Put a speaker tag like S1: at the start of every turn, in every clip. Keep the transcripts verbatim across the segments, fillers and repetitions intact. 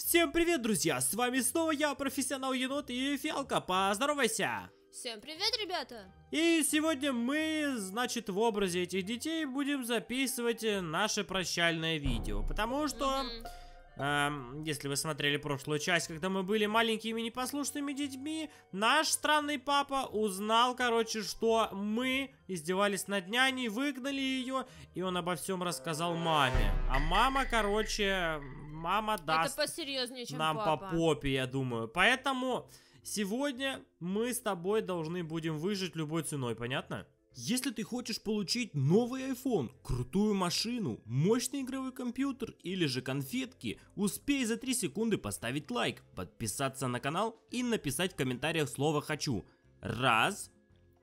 S1: Всем привет, друзья! С вами снова я, профессионал енот и Фиалка. Поздоровайся!
S2: Всем привет, ребята!
S1: И сегодня мы, значит, в образе этих детей будем записывать наше прощальное видео. Потому что,
S2: Mm-hmm.
S1: эм, если вы смотрели прошлую часть, когда мы были маленькими непослушными детьми, наш странный папа узнал, короче, что мы издевались над няней, выгнали ее, и он обо всем рассказал маме. А мама, короче, мама даст
S2: Это посерьезнее, чем
S1: нам
S2: папа.
S1: по попе, я думаю. Поэтому сегодня мы с тобой должны будем выжить любой ценой, понятно? Если ты хочешь получить новый iPhone, крутую машину, мощный игровой компьютер или же конфетки, успей за три секунды поставить лайк, подписаться на канал и написать в комментариях слово «хочу». Раз,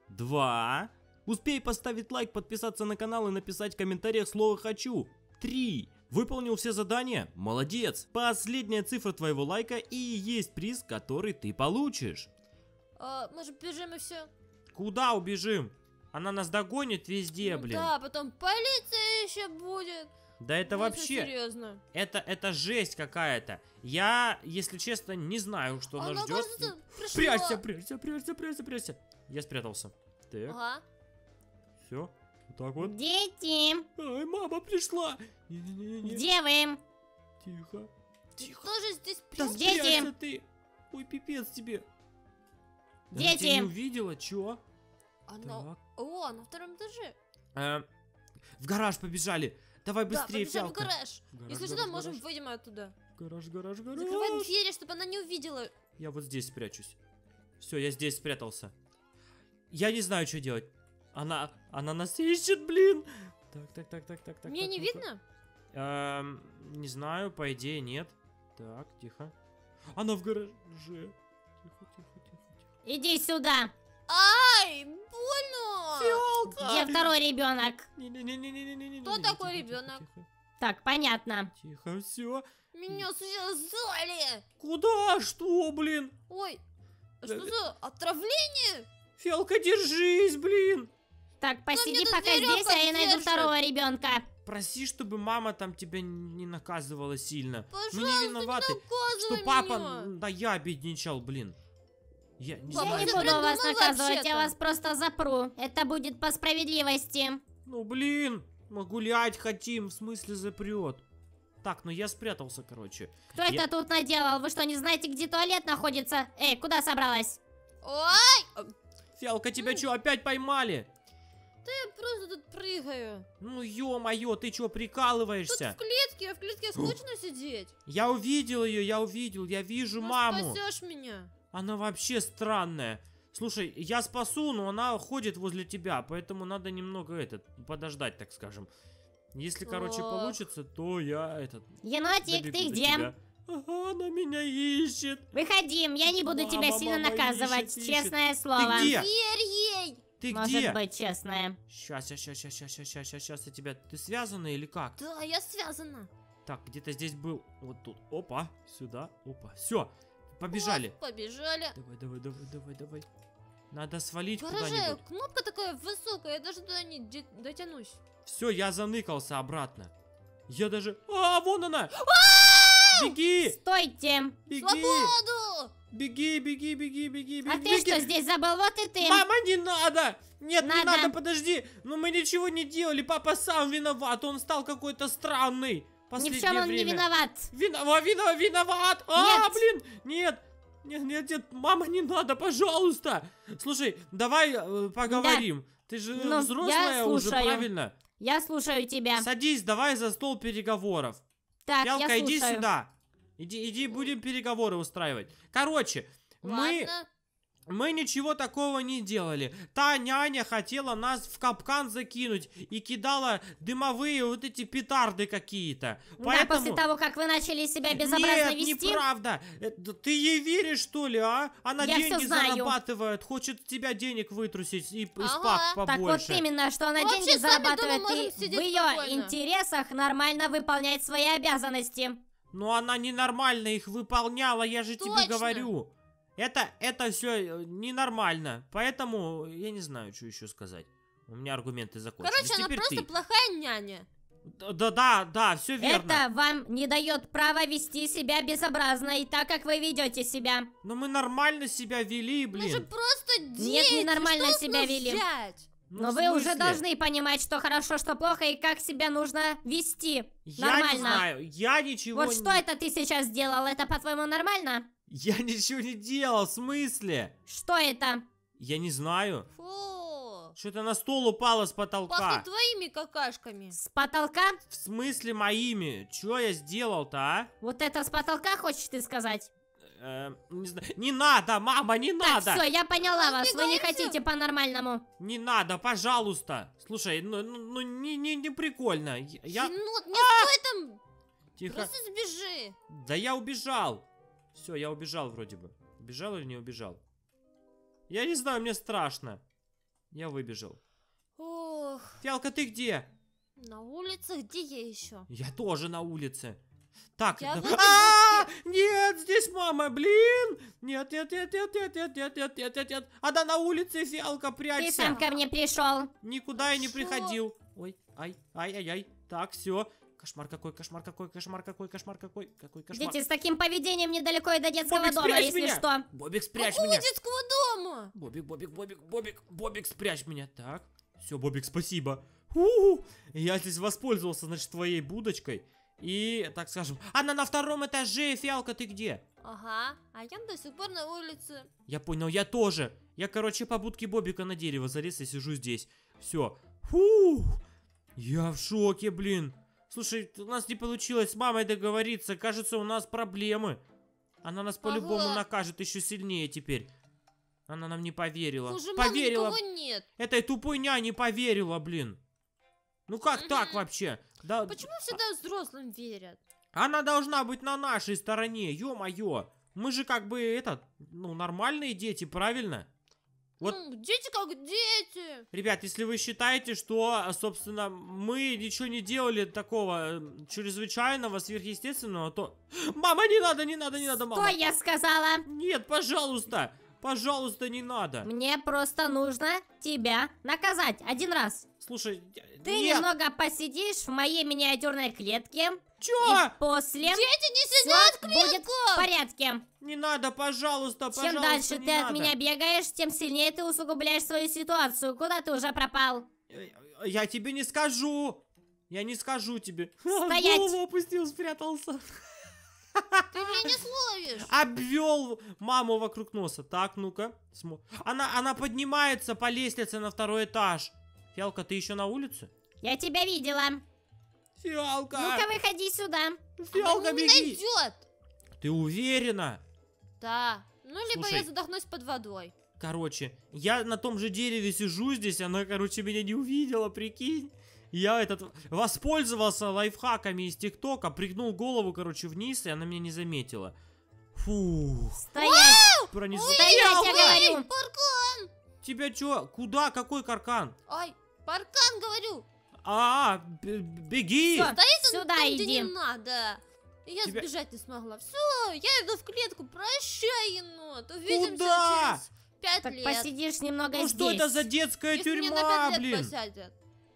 S1: два. Успей поставить лайк, подписаться на канал и написать в комментариях слово «хочу». Три. Выполнил все задания? Молодец! Последняя цифра твоего лайка и есть приз, который ты получишь.
S2: А, может, бежим и все?
S1: Куда убежим? Она нас догонит везде,
S2: Ну
S1: блин.
S2: да, потом полиция еще будет.
S1: Да это
S2: Ну, если
S1: вообще...
S2: серьезно.
S1: Это, это жесть какая-то. Я, если честно, не знаю, что нас
S2: Она,
S1: ждет.
S2: кажется, пришла.
S1: Прячься, прячься, прячься, прячься, прячься. Я спрятался. Так,
S2: Ага.
S1: все. Вот так вот.
S3: Дети,
S1: Ай, мама пришла. Не-не-не-не.
S3: где вы?
S1: Тихо.
S2: Ты
S1: Тихо.
S2: тоже здесь
S1: Да
S2: прячешься?
S3: Дети.
S1: спрячься ты. Ой, пипец тебе. Она тебя
S3: Дети.
S1: не увидела, чё?
S2: Она...
S1: Так.
S2: О, на втором этаже.
S1: Э, в гараж побежали. Давай быстрее,
S2: Да, побежали в
S1: Фиалка.
S2: гараж.
S1: В гараж,
S2: Если
S1: гараж,
S2: что, можем
S1: гараж.
S2: выйдем оттуда.
S1: Гараж, гараж, гараж.
S2: Закрываем двери, чтобы она не увидела.
S1: Я вот здесь спрячусь. Все, я здесь спрятался. Я не знаю, что делать. Она, она нас ищет, блин. Так, так, так, так, так, так.
S2: Мне
S1: так,
S2: не
S1: ну-ка.
S2: видно?
S1: Эм, не знаю, по идее нет. Так, тихо. Она в гараже. Тихо, тихо, тихо, тихо.
S3: Иди сюда.
S2: Ай, больно!
S3: Где второй ребенок?
S1: Не-не-не-не-не-не-не.
S2: Кто такой ребенок?
S3: Так, понятно.
S1: Тихо, все.
S2: Меня связали!
S1: Куда? Что, блин?
S2: Ой, а что
S1: Э,
S2: за отравление?
S1: Фиалка, держись, блин.
S3: Так, посиди
S2: мне тут
S3: пока
S2: веревка
S3: здесь, а я найду
S2: держит.
S3: второго ребенка.
S1: Проси, чтобы мама там тебя не наказывала сильно.
S2: Пожалуйста,
S1: Мы не виноваты,
S2: не наказывай
S1: что папа,
S2: меня.
S1: м, да я обедничал, блин. Я не
S2: Папа,
S3: Я
S1: знаю.
S3: не
S2: ты
S3: буду вас
S2: придумал
S3: наказывать,
S2: вообще-то?
S3: я вас просто запру. Это будет по справедливости.
S1: Ну блин, мы гулять хотим, в смысле запрет. Так, ну я спрятался, короче.
S3: Кто
S1: Я-
S3: это тут наделал? Вы что, не знаете, где туалет находится? Эй, куда собралась?
S2: Ой,
S1: Фиалка, тебя
S2: Ну.
S1: что, опять поймали?
S2: я просто тут прыгаю.
S1: Ну ё-моё, ты чё,
S2: Тут
S1: прикалываешься?
S2: в клетке, а в клетке скучно сидеть.
S1: Я увидел ее, я увидел, я вижу маму.
S2: Спасешь меня.
S1: Она вообще странная. Слушай, я спасу, но она ходит возле тебя, поэтому надо немного этот подождать, так скажем. Если, короче,
S2: Ох.
S1: получится, то я этот.
S3: Енотик,
S1: добегу
S3: ты
S1: до
S3: где?
S1: тебя. Ага, она меня ищет.
S3: Выходи, я не буду
S1: Мама,
S3: тебя сильно
S1: мама,
S3: наказывать,
S1: ищет, ищет.
S3: честное слово.
S1: где?
S2: Верь ей.
S1: Ты
S3: Может
S1: где?
S3: быть, честное.
S1: Сейчас, сейчас, сейчас, сейчас, сейчас, сейчас, сейчас я тебя. Ты связана или как?
S2: Да, я связана.
S1: Так, где-то здесь был. Вот тут. Опа, сюда, опа. Все, побежали.
S2: Вот, побежали.
S1: Давай, давай, давай, давай, давай. Надо свалить
S2: В гараже
S1: куда-нибудь.
S2: кнопка такая высокая, я даже туда не де- дотянусь.
S1: Все, я заныкался обратно. Я даже... А, вон она! Беги!
S3: Стойте!
S1: Беги!
S2: Свободу!
S1: Беги, беги, беги, беги, беги.
S3: А ты что здесь забыл? Вот и ты.
S1: Мама, не надо! Нет, не
S3: Надо.
S1: надо, подожди! Ну мы ничего не делали, папа сам виноват, он стал какой-то странный.
S3: Ни в
S1: Последнее
S3: чем он
S1: время.
S3: не виноват.
S1: Виноват, виноват, виноват! А,
S3: Нет.
S1: блин! Нет! Нет, нет, нет, мама, не надо, пожалуйста! Слушай, давай э, поговорим. Ты же
S3: Ну, я
S1: взрослая уже,
S3: слушаю.
S1: правильно?
S3: Я слушаю тебя.
S1: Садись, давай за стол переговоров.
S3: Так,
S1: Фиалка,
S3: я
S1: иди
S3: слушаю.
S1: сюда. Иди, иди, будем переговоры устраивать. Короче, мы,
S2: Ладно.
S1: мы ничего такого не делали. Та няня хотела нас в капкан закинуть и кидала дымовые вот эти петарды какие-то.
S3: Да, после того, как вы начали себя безобразно
S1: Нет,
S3: вести.
S1: неправда. Это- Ты ей веришь, что ли, а? Она
S3: Я
S1: деньги
S3: всё знаю.
S1: зарабатывает, хочет с тебя денег вытрусить и п- из
S2: Ага.
S1: пак
S3: Так вот
S1: побольше.
S3: именно, что она
S2: Вообще,
S3: деньги
S2: сами дома
S3: зарабатывает,
S2: можем
S3: и
S2: сидеть
S3: в ее
S2: спокойно.
S3: интересах нормально выполнять свои обязанности.
S1: Но она ненормально их выполняла, я же тебе
S2: Точно.
S1: говорю. Это, это все ненормально. Поэтому я не знаю, что еще сказать. У меня аргументы закончились.
S2: Короче, она
S1: Теперь
S2: просто
S1: ты.
S2: плохая няня.
S1: Да, да, да, все верно.
S3: Это вам не дает права вести себя безобразно и так, как вы ведете себя.
S1: Но мы нормально себя вели,
S2: Мы же
S1: блин.
S2: просто дети.
S3: Нет, ненормально
S2: что с
S3: себя
S2: нас
S3: вели.
S2: взять?
S1: Ну,
S3: Но
S1: в
S3: вы уже
S1: смысле?
S3: должны понимать, что хорошо, что плохо и как себя нужно вести.
S1: Я
S3: Нормально.
S1: не знаю, я ничего
S3: Вот
S1: не...
S3: что это ты сейчас сделал? Это, по-твоему, нормально?
S1: Я ничего не делал, в смысле?
S3: Что это?
S1: Я не знаю.
S2: Фу.
S1: Что-то на стол упало с потолка.
S2: Пахнет твоими какашками.
S3: С потолка?
S1: В смысле моими? Чё я сделал-то, а?
S3: Вот это с потолка, хочешь ты сказать?
S1: Э, не знаю. Не надо, мама, не
S3: Так,
S1: надо.
S3: все, я поняла
S2: Ну,
S3: вас. Вы не
S2: убегайте.
S3: хотите по-нормальному.
S1: Не надо, пожалуйста. Слушай, ну, ну, ну, не, не, не прикольно. Я... я-
S2: Енот, не стой там.
S1: Тихо.
S2: Просто сбежи.
S1: Да я убежал. Все, я убежал вроде бы. Убежал или не убежал? Я не знаю, мне страшно. Я выбежал.
S2: Ох,
S1: Фиалка, ты где?
S2: на улице где я еще?
S1: Я тоже на улице. Так,
S2: Я
S1: да-
S2: возле
S1: А, нет, здесь мама, блин. Нет, нет, нет, нет, нет, нет, нет, нет, нет, нет, нет. Она на улице, Фиалка,
S3: Ты
S1: прячься.
S3: сам ко мне пришел.
S1: Никуда я не
S2: Хорошо.
S1: приходил. Ой, ай, ай, ай, ай. Так, все. Кошмар какой, кошмар какой, кошмар какой, кошмар какой, какой кошмар.
S3: Дети, с таким поведением недалеко и до детского
S1: Бобик,
S3: дома,
S1: спрячь
S3: если
S1: меня!
S3: что.
S1: Бобик, спрячь
S2: Какого
S1: меня.
S2: детского дома?
S1: Бобик, Бобик, Бобик, Бобик, Бобик, спрячь меня. Так, все, Бобик, спасибо. У-у-у. Я здесь воспользовался, значит, твоей будочкой. И, так скажем, она на втором этаже, Фиалка, ты где?
S2: Ага, а я до сих пор на улице.
S1: Я понял, я тоже. Я, короче, по будке Бобика на дерево залез и сижу здесь. Все. Фу. Я в шоке, блин. Слушай, у нас не получилось с мамой договориться. Кажется, у нас проблемы. Она нас по-любому
S2: Ага.
S1: накажет еще сильнее теперь. Она нам не поверила.
S2: Слушай, мам,
S1: поверила.
S2: никого нет.
S1: Этой тупой няне поверила, блин. Ну как
S2: Мгм.
S1: так вообще? Да,
S2: Почему всегда взрослым верят?
S1: она должна быть на нашей стороне, ё-моё. Мы же как бы, этот, ну, нормальные дети, правильно? Вот,
S2: Ну, дети как дети.
S1: ребят, если вы считаете, что, собственно, мы ничего не делали такого э, чрезвычайного, сверхъестественного, то... Мама, не надо, не надо, не надо,
S3: Что
S1: мама.
S3: я сказала?
S1: Нет, пожалуйста, пожалуйста, не надо.
S3: Мне просто нужно тебя наказать один раз.
S1: Слушай,
S3: Ты
S1: нет,
S3: немного посидишь в моей миниатюрной клетке,
S1: чё?
S3: и после
S2: Дети не
S3: всё
S2: сидят в
S3: будет в
S2: клетках.
S3: порядке.
S1: Не надо, пожалуйста,
S3: Чем
S1: пожалуйста,
S3: дальше
S1: не
S3: ты от
S1: надо.
S3: меня бегаешь, тем сильнее ты усугубляешь свою ситуацию. Куда ты уже пропал?
S1: Э, Я тебе не скажу. Я не скажу тебе.
S3: Стоять.
S1: Голову опустил, спрятался.
S2: Ты меня не словишь.
S1: Обвел маму вокруг носа. Так, ну-ка. смо- Она, она поднимается по лестнице на второй этаж. Фиалка, ты еще на улице?
S3: Я тебя видела.
S1: Фиалка!
S3: Ну-ка, выходи сюда.
S1: Фиалка,
S2: Она не
S1: беги!
S2: найдет.
S1: Ты уверена?
S2: Да. Ну, либо
S1: Слушай.
S2: я задохнусь под водой.
S1: Короче, я на том же дереве сижу здесь, она, короче, меня не увидела, прикинь. Я этот воспользовался лайфхаками из ТикТока, пригнул голову, короче, вниз, и она меня не заметила. Фу,
S3: Стоять!
S1: пронесло.
S3: Стоять, я
S1: Фиалка!
S3: говорю.
S2: Паркан.
S1: Тебя чё? Куда? Какой каркан?
S2: Ай, паркан, говорю.
S1: А, б- беги!
S3: Всё,
S2: Стоит он
S3: сюда
S2: там,
S3: иди.
S2: где не надо. И я
S1: Тебя-
S2: сбежать не смогла. Все, я иду в клетку. Прощай, енот. Увидимся
S1: Куда?
S2: через пять
S3: Так
S2: лет.
S3: посидишь немного
S1: Ну
S3: здесь.
S1: что это за детская
S2: Если меня
S1: тюрьма,
S2: на пять лет
S1: блин?
S2: посадят.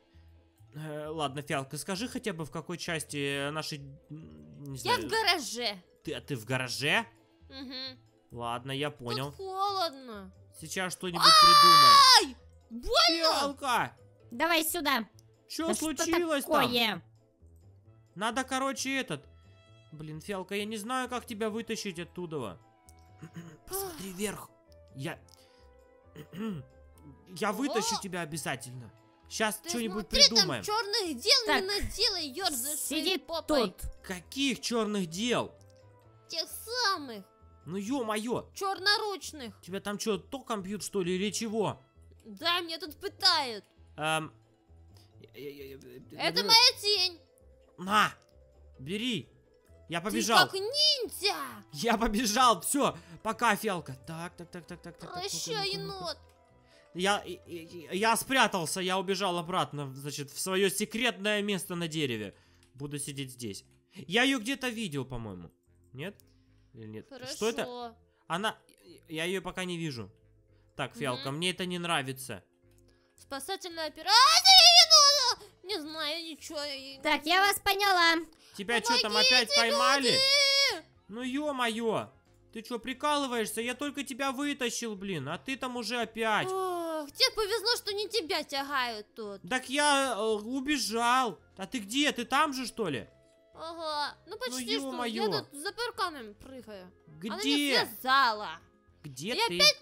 S1: Э, ладно, Фиалка, скажи хотя бы в какой части нашей... м, Не
S2: Я
S1: знаю,
S2: в гараже.
S1: ты, а ты в гараже?
S2: Угу.
S1: Ладно, я понял.
S2: Тут холодно.
S1: Сейчас что-нибудь придумаем.
S2: Больно?
S1: Фиалка!
S3: Давай сюда.
S1: Что
S3: Да
S1: случилось
S3: что
S1: там?
S3: такое?
S1: Надо, короче, этот... Блин, Фиалка, я не знаю, как тебя вытащить оттуда. Посмотри вверх. Я... Я вытащу
S2: О!
S1: тебя обязательно. Сейчас
S2: Ты
S1: что-нибудь
S2: смотри,
S1: придумаем.
S2: там черных дел
S3: Так,
S2: не наделай, ерзаешь своей
S3: Сиди
S2: попой.
S3: тут.
S1: Каких черных дел?
S2: Тех самых,
S1: Ну ё-моё,
S2: черноручных.
S1: тебя там что, током бьют, что ли, или чего?
S2: Да, меня тут пытают.
S1: Эм...
S2: Это моя тень.
S1: На! Бери! Я
S2: Ты
S1: побежал!
S2: как ниндзя.
S1: Я побежал! Все! Пока, Фиалка! Так, так, так, так, так, так. так,
S2: Прощай,
S1: ну-ка, ну-ка, ну-ка.
S2: енот.
S1: Я, и- и- я спрятался, я убежал обратно, значит, в свое секретное место на дереве. Буду сидеть здесь. Я ее где-то видел, по-моему. Нет? Или нет?
S2: Хорошо.
S1: Что это? Она... Я ее пока не вижу. Так, Фиалка,
S2: Мгм.
S1: мне это не нравится.
S2: Спасательная операция енота. Не знаю, ничего. и-
S3: Так, я вас поняла.
S1: Тебя что там опять поймали? Ну ё-моё. Ты что, прикалываешься? Я только тебя вытащил, блин, а ты там уже опять.
S2: Ох, тебе повезло, что не тебя тягают тут.
S1: Так я э, убежал. А ты где? Ты там же, что ли?
S2: Ага, ну почти что.
S1: ё-моё.
S2: Я тут за парканом прыгаю. Она меня
S1: Где?
S2: связала.
S1: Где
S2: И
S1: ты?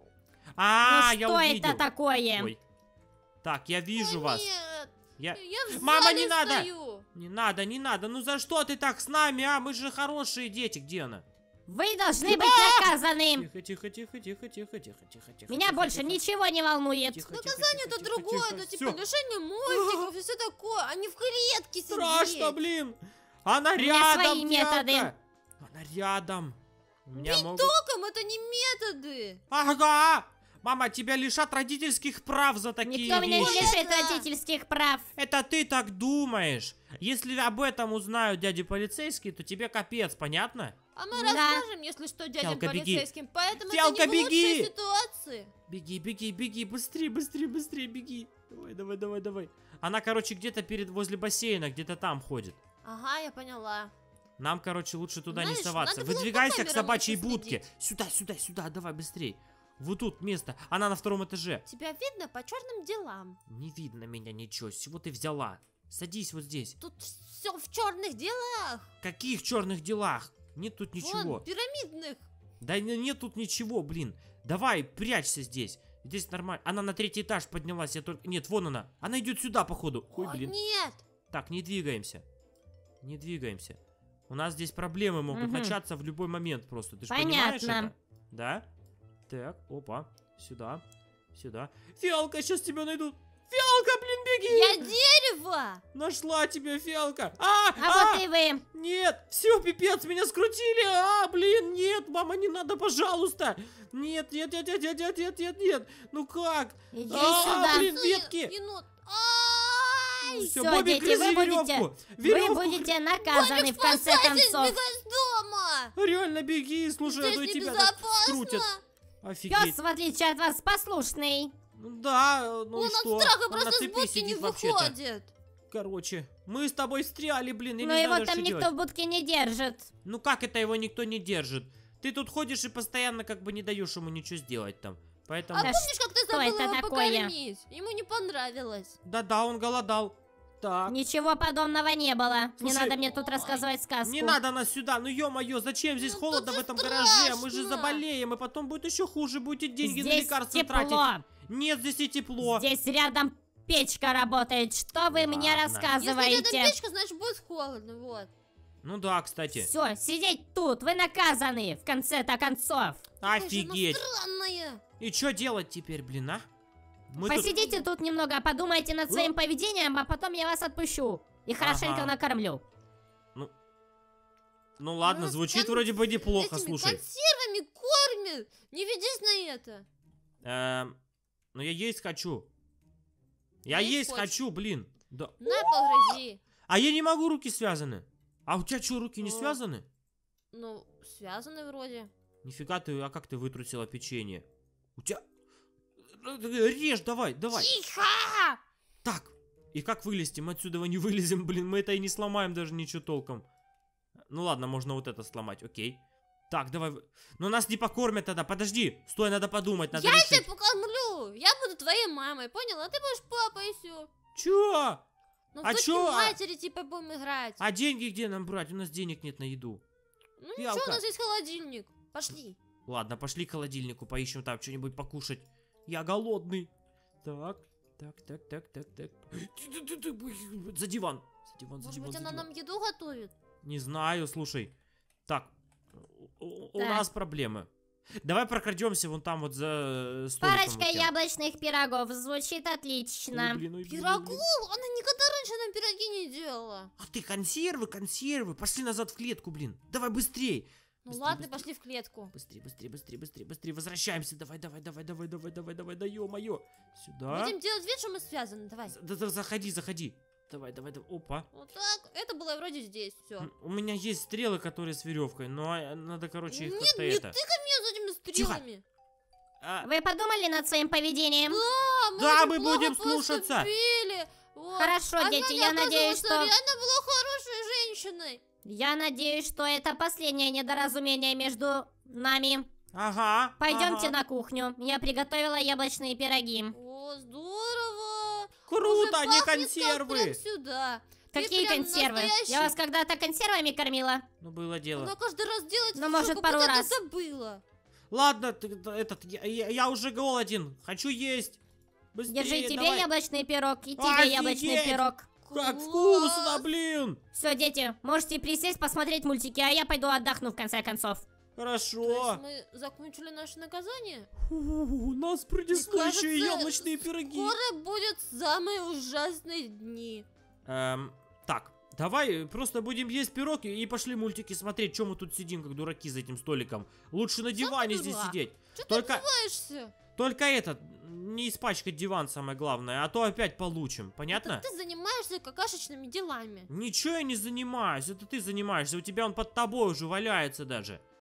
S1: А,
S3: ну
S1: я
S3: что
S1: увидел.
S3: это такое?
S1: Ой. Так, я вижу
S2: Ой,
S1: вас.
S2: Нет,
S1: Я...
S2: я в
S1: Мама,
S2: зале
S1: не надо!
S2: стою.
S1: Не надо, не надо. Ну за что ты так с нами, а? Мы же хорошие дети. Где она?
S3: Вы должны быть наказаны.
S1: Тихо, тихо, тихо, тихо, тихо, тихо, тихо, тихо.
S3: Меня
S1: тихо,
S3: больше
S1: тихо.
S3: ничего не волнует.
S1: Тихо, тихо,
S2: Наказание-то
S1: тихо, тихо,
S2: другое,
S1: тихо.
S2: это типа
S1: Всё.
S2: лишение мультиков и все такое. Они в клетке сидят.
S1: Страшно, блин. Она
S3: меня
S1: рядом,
S3: свои методы.
S1: Фиалка. Она рядом. У меня могут...
S2: Током это не методы.
S1: Ага! Мама, тебя лишат родительских прав за такие
S3: Никто меня не
S1: вещи.
S3: лишит
S2: Да.
S3: родительских прав.
S1: Это ты так думаешь. Если об этом узнают дяди полицейские, то тебе капец, понятно?
S2: А мы
S3: Да.
S2: расскажем, если что, дядям
S1: Фиалка, беги.
S2: полицейским. Поэтому
S1: Фиалка,
S2: это не в лучшей
S1: беги.
S2: ситуации.
S1: Беги, беги, беги, быстрее, быстрее, быстрее, беги. Давай, давай, давай, давай. Она, короче, где-то перед возле бассейна, где-то там ходит.
S2: Ага, я поняла.
S1: Нам, короче, лучше туда
S2: Знаешь,
S1: не соваться.
S2: надо было по
S1: Выдвигайся к
S2: камерам
S1: собачьей
S2: лучше
S1: будке.
S2: следить.
S1: Сюда, сюда, сюда, давай быстрей. Вот тут место. Она на втором этаже.
S2: Тебя видно по черным делам.
S1: Не видно меня ничего. С чего ты взяла? Садись вот здесь.
S2: Тут все в черных делах.
S1: Каких черных делах? Нет тут ничего.
S2: Вон, пирамидных.
S1: Да не- нет тут ничего, блин. Давай, прячься здесь. Здесь нормально. Она на третий этаж поднялась. Я только... Нет, вон она. Она идет сюда, походу. Ой,
S2: О,
S1: блин.
S2: нет.
S1: Так, не двигаемся. Не двигаемся. У нас здесь проблемы могут
S3: Мгм.
S1: начаться в любой момент просто. Ты же
S3: Понятно.
S1: понимаешь это? Да? Так, опа. Сюда. Сюда. Фиалка, сейчас тебя найдут. Фиалка, блин, беги!
S2: Я дерево.
S1: Нашла тебя, Фиалка. А,
S3: А вот и вы.
S1: Нет, все, пипец, меня скрутили. А, блин, нет, мама, не надо, пожалуйста. Нет, нет, нет, нет, нет, нет, нет, нет, нет. Ну как?
S3: Иди
S1: А,
S3: сюда.
S1: блин, ветки.
S2: Енот. Ай!
S1: Всё,
S3: Всё,
S1: Бобик,
S3: дети, вы
S1: грызи
S3: будете-
S1: веревку.
S3: Вы
S1: Веревку.
S3: будете наказаны в конце
S2: Спасайся,
S3: концов.
S2: сбегай с дома.
S1: Реально беги, слушай, а то и
S2: Здесь
S1: тебя так
S2: небезопасно.
S1: скрутят. Офигеть.
S3: Пес, в отличие от вас, послушный.
S1: Ну да, ну
S2: Он
S1: и
S2: от
S1: что?
S2: страха
S1: Он на
S2: просто с
S1: цепи
S2: будки не
S1: сидит вообще-то.
S2: выходит.
S1: Короче, мы с тобой встряли, блин, я
S3: Но
S1: не
S3: его
S1: знаю,
S3: там
S1: что
S3: никто
S1: делать.
S3: в будке не держит.
S1: Ну как это его никто не держит? Ты тут ходишь и постоянно как бы не даешь ему ничего сделать там. Поэтому...
S2: А
S3: Да
S2: помнишь, как ты
S3: что
S2: забыла
S3: это
S2: его
S3: такое?
S2: покормить? Ему не понравилось.
S1: Да-да, он голодал. Так.
S3: Ничего подобного не было. Не
S1: Слушай,
S3: надо мне тут рассказывать сказку.
S1: Не надо нас сюда, ну ё-моё, зачем здесь
S2: Ну,
S1: холодно
S2: тут
S1: в
S2: же
S1: этом гараже? Мы же
S2: страшно.
S1: заболеем, и потом будет еще хуже, будете деньги на
S3: Здесь
S1: лекарства
S3: тепло.
S1: тратить. Нет, здесь и тепло.
S3: Здесь рядом печка работает. Что вы мне
S1: Ладно.
S2: Если
S3: рассказываете?
S2: рядом печка, значит будет холодно, вот.
S1: Ну да, кстати.
S3: Все, сидеть тут, вы наказаны, в конце-то концов.
S1: Офигеть.
S2: Какая же она странная.
S1: И что делать теперь, блин, а? Мы тут-
S3: Посидите тут немного, подумайте над своим поведением, а потом я вас отпущу. И хорошенько
S1: Ага.
S3: накормлю.
S1: Ну ладно,
S2: Нас
S1: звучит
S2: кон-
S1: вроде бы неплохо,
S2: Этими
S1: слушай.
S2: консервами кормят. Не ведись на это.
S1: Эм, ну я есть хочу. Я
S2: Есть
S1: есть
S2: хочешь?
S1: хочу, блин. Да.
S2: На, погрызи.
S1: А я не могу, руки связаны. А у тебя что, руки не
S2: О.
S1: связаны?
S2: Ну, связаны вроде.
S1: Нифига ты, а как ты вытрусила печенье? У тебя... Режь, давай, давай.
S2: Тихо!
S1: Так, и как вылезти? Мы отсюда не вылезем, блин, мы это и не сломаем даже ничего толком. Ну ладно, можно вот это сломать, окей. Так, давай. вы- Но нас не покормят тогда, подожди. Стой, надо подумать, надо
S2: Я
S1: решить.
S2: тебя покормлю. Я буду твоей мамой, поняла? А ты будешь папой и все.
S1: Чё?
S2: Ну,
S1: А
S2: в дочки
S1: чё, а-
S2: матери типа будем играть.
S1: А деньги где нам брать? У нас денег нет на еду.
S2: Ну ничего,
S1: Фиалка.
S2: у нас есть холодильник. Пошли.
S1: Ладно, пошли к холодильнику, поищем там что-нибудь покушать. Я голодный. Так, так, так, так, так, так. За диван. За диван, за
S2: Может
S1: диван,
S2: быть,
S1: за
S2: она
S1: диван.
S2: нам еду готовит?
S1: Не знаю, слушай. Так, у, у
S3: Так.
S1: нас проблемы. Давай прокрадемся вон там вот за столиком.
S3: Парочка
S1: вот тем.
S3: яблочных пирогов, звучит отлично.
S1: Ой, блин, ой, блин, ой,
S2: Пирогу?
S1: блин.
S2: Она никогда раньше нам пироги не делала.
S1: А ты консервы, консервы. Пошли назад в клетку, блин. Давай быстрей.
S2: Ну
S1: Быстрее,
S2: ладно,
S1: быстрее.
S2: пошли в клетку.
S1: Быстрее, быстрее, быстрее, быстрее, быстрее. Возвращаемся. Давай, давай, давай, давай, давай, давай, давай, да ё-моё. Сюда.
S2: Будем делать вид, что мы связаны. Давай.
S1: Да, да, заходи, заходи. Давай, давай, давай. Опа.
S2: Вот так. Это было вроде здесь. Все.
S1: М, У меня есть стрелы, которые с веревкой, но э, надо, короче, их
S2: Нет,
S1: как-то
S2: не
S1: это.
S2: тыкай меня с этими
S1: Тихо.
S2: стрелами.
S1: А,
S3: Вы подумали над своим поведением?
S2: Да, мы,
S1: Да,
S2: очень
S1: мы
S2: плохо
S1: будем слушаться.
S2: поступили. Вот.
S3: Хорошо,
S2: Она,
S3: дети,
S2: мне
S3: я надеюсь,
S2: оказывается,
S3: что...
S2: реально была хорошей женщиной.
S3: Я надеюсь, что это последнее недоразумение между нами.
S1: Ага.
S3: Пойдемте
S1: ага.
S3: на кухню. Я приготовила яблочные пироги.
S2: О, здорово.
S1: Круто,
S2: Уже
S1: не
S2: пахнет как
S1: консервы.
S2: прям сюда. Ты
S3: Какие
S2: прям
S3: консервы?
S2: настоящий.
S3: Я вас когда-то консервами кормила.
S1: Ну, было дело.
S2: Она каждый раз делает
S3: Ну,
S2: всё,
S3: может,
S2: как
S3: пару
S2: будто
S3: раз.
S2: ты забыла.
S1: Ладно, ты, т- этот, я, я- я уже голоден. Хочу есть. Быстрее,
S3: Держи тебе
S1: давай.
S3: яблочный пирог и тебе
S1: Офигеть!
S3: яблочный пирог.
S1: Как
S2: Класс.
S1: вкусно, блин.
S3: Все, дети, можете присесть, посмотреть мультики, а я пойду отдохну в конце концов.
S2: То
S1: Хорошо.
S2: есть мы закончили наше наказание?
S1: Фу, у нас принесло
S2: Мне
S1: еще и
S2: кажется,
S1: яблочные пироги.
S2: Скоро будут самые ужасные дни.
S1: Эм, так, давай просто будем есть пирог и и пошли мультики смотреть, чем мы тут сидим, как дураки за этим столиком. Лучше на диване здесь
S2: дурак.
S1: сидеть.
S2: Че ты
S1: Только,
S2: обзываешься?
S1: только этот, не испачкать диван самое главное, а то опять получим, понятно?
S2: Это ты занимаешься какашечными делами.
S1: Ничего я не занимаюсь, это ты занимаешься, у тебя он под тобой уже валяется даже.